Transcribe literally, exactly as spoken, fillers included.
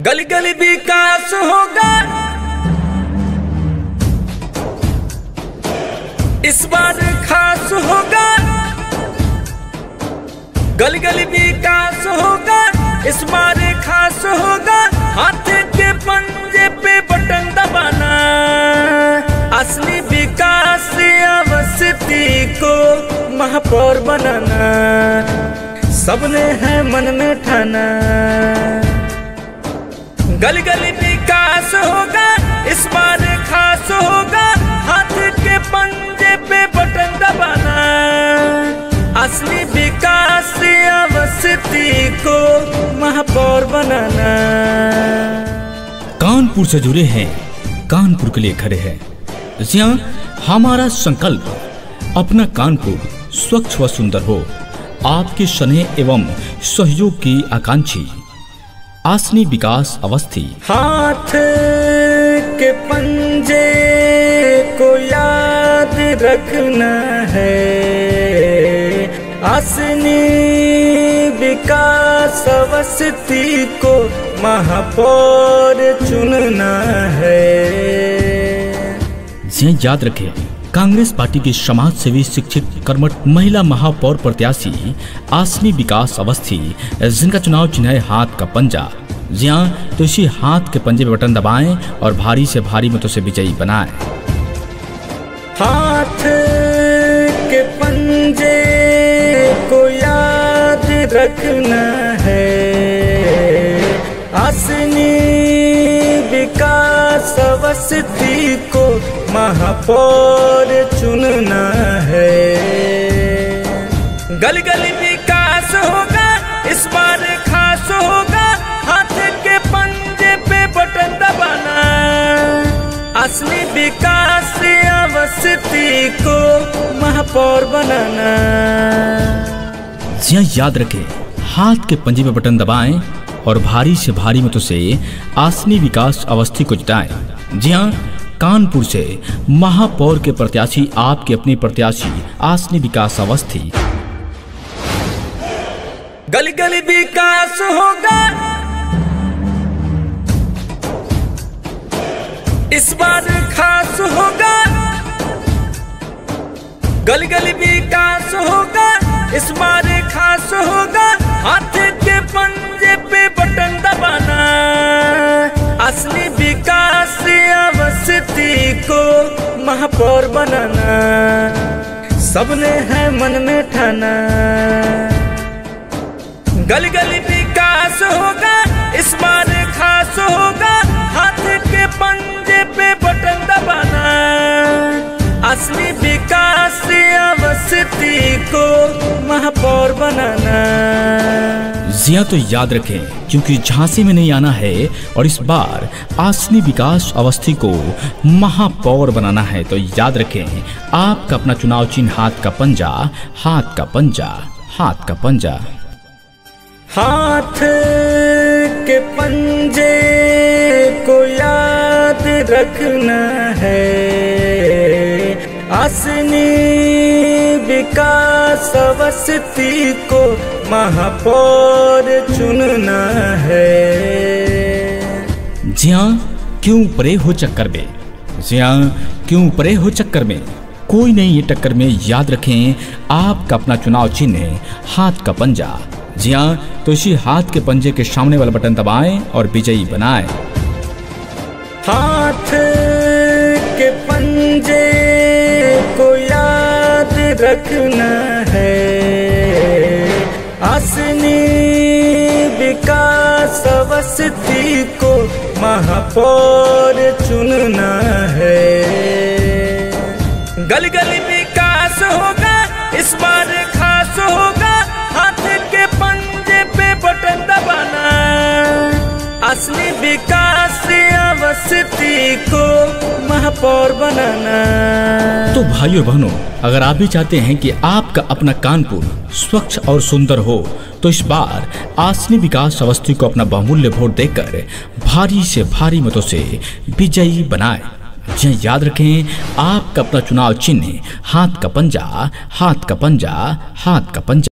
गली गली विकास होगा, इस बार खास होगा। गली गली विकास होगा, इस बार खास होगा। हाथ के पंजे पे बटन दबाना, असली विकास अवस्थी को महापौर बनाना, सबने है मन में ठाना। गली गली विकास होगा, इस बार खास होगा। हाथ के पंजे पे बटन दबाना, असली विकास अवस्थी को महापौर बनाना। कानपुर से जुड़े हैं, कानपुर के लिए खड़े हैं। जहाँ हमारा संकल्प अपना कानपुर स्वच्छ व सुंदर हो। आपके स्नेह एवं सहयोग की आकांक्षी आसनी विकास अवस्थी। हाथ के पंजे को याद रखना है, आसनी विकास अवस्थी को महापौर चुनना है। ये याद रखें, कांग्रेस पार्टी की समाज सेवी शिक्षित कर्मठ महिला महापौर प्रत्याशी आसनी विकास अवस्थी, जिनका चुनाव चिन्ह है हाथ का पंजा। जी हाँ, तो इसी हाथ के पंजे पे बटन दबाएं और भारी से भारी मतों से विजयी बनाएं। हाथ के पंजे को याद रखना है, आसनी विकास अवस्थी को महापौर चुनना है। गली गली विकास होगा, इस बार खास होगा। हाथ के पंजे पे बटन दबाना, असली विकास अवस्थी को महापौर बनाना। जी याद रखें, हाथ के पंजे पे बटन दबाएं और भारी से भारी मतों से आसनी विकास अवस्थी को जिताएं। जी हाँ, कानपुर से महापौर के प्रत्याशी आपके अपने प्रत्याशी आसनी विकास अवस्थी। गली गली विकास होगा, इस बार खास होगा। गली गली विकास होगा, इस बार खास होगा। हाथ के पंजे पे बटन दबाना, असली विकास अवस्थी को महापौर बनाना, सबने है मन में ठाना। गली गली विकास होगा, इस बार खास होगा। हाथ के पंजे पे बटन दबाना, असली विकास अवस्थी को महापौर बनाना। जिया तो याद रखें, क्योंकि झांसी में नहीं आना है और इस बार आसनी विकास अवस्थी को महापौर बनाना है। तो याद रखें, आपका अपना चुनाव चिन्ह हाथ का पंजा, हाथ का पंजा, हाथ का पंजा। हाथ के पंजे को याद रखना है, आसनी विकास अवस्थी को महापौर चुनना है। जी हाँ, क्यों परे हो चक्कर में। जी हाँ, क्यों परे हो चक्कर में। कोई नहीं ये टक्कर में। याद रखें, आपका अपना चुनाव चिन्ह हाथ का पंजा। जी हाँ, तो इसी हाथ के पंजे के सामने वाला बटन दबाएं और विजयी बनाएं। हाथ के पंजे को याद रखना है, आसनी विकास अवस्थी को महापौर चुनना है। गली गली विकास होगा, इस बार खास होगा। हाथ के पंजे पे बटन दबाना, असली विकास अवस्थी को महापौर बनाना। तो भाइयों बहनों, अगर आप भी चाहते हैं कि आपका अपना कानपुर स्वच्छ और सुंदर हो, तो इस बार आसनी विकास अवस्थी को अपना बहुमूल्य वोट देकर भारी से भारी मतों से विजयी बनाएं। जी याद रखें, आपका अपना चुनाव चिन्ह हाथ का पंजा, हाथ का पंजा, हाथ का पंजा।